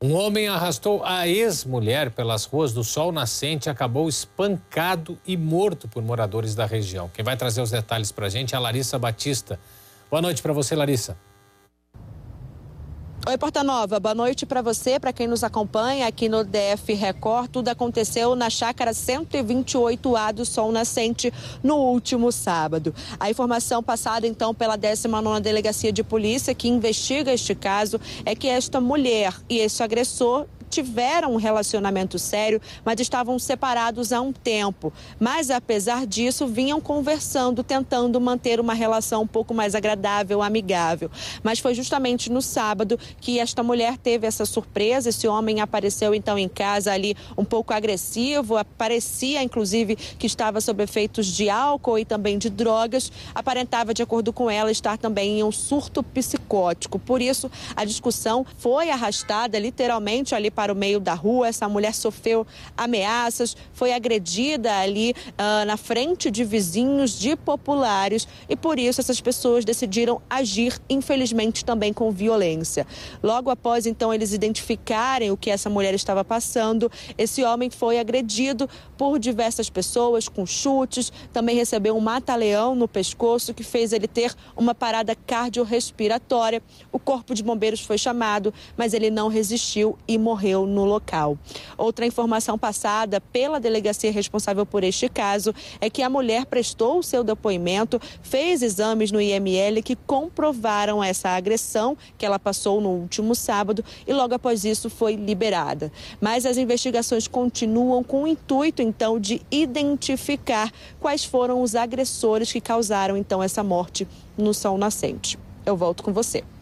Um homem arrastou a ex-mulher pelas ruas do Sol Nascente e acabou espancado e morto por moradores da região. Quem vai trazer os detalhes para a gente é a Larissa Batista. Boa noite para você, Larissa. Oi, Portanova, boa noite para você, para quem nos acompanha aqui no DF Record. Tudo aconteceu na chácara 128A do Sol Nascente no último sábado. A informação passada então pela 19ª Delegacia de Polícia, que investiga este caso, é que esta mulher e esse agressor tiveram um relacionamento sério, mas estavam separados há um tempo. Mas, apesar disso, vinham conversando, tentando manter uma relação um pouco mais agradável, amigável. Mas foi justamente no sábado que esta mulher teve essa surpresa. Esse homem apareceu, então, em casa ali um pouco agressivo, parecia, inclusive, que estava sob efeitos de álcool e também de drogas. Aparentava, de acordo com ela, estar também em um surto psicótico. Por isso, a discussão foi arrastada, literalmente, ali para o meio da rua. Essa mulher sofreu ameaças, foi agredida ali na frente de vizinhos, de populares, e por isso essas pessoas decidiram agir, infelizmente, também com violência. Logo após, então, eles identificarem o que essa mulher estava passando, esse homem foi agredido por diversas pessoas com chutes, também recebeu um mata-leão no pescoço que fez ele ter uma parada cardiorrespiratória. O corpo de bombeiros foi chamado, mas ele não resistiu e morreu no local. Outra informação passada pela delegacia responsável por este caso é que a mulher prestou o seu depoimento, fez exames no IML que comprovaram essa agressão que ela passou no último sábado e logo após isso foi liberada. Mas as investigações continuam com o intuito então de identificar quais foram os agressores que causaram então essa morte no Sol Nascente. Eu volto com você.